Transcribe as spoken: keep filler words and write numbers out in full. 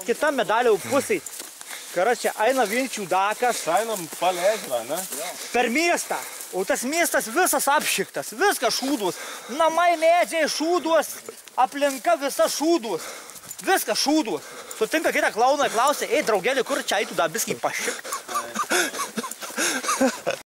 Kita medalio pusė. Karačia, eina Vinčių dakas. Einam palei ežerą, ne? Per miestą. O tas miestas visas apšiktas, viskas šūdus. Namai, medžiai, šūdus, aplinka visa šūdus. Viskas šūdus. Sutinka kitą klauną ir klausia, ei, draugelį, kur čia eitų dar biskį pašik?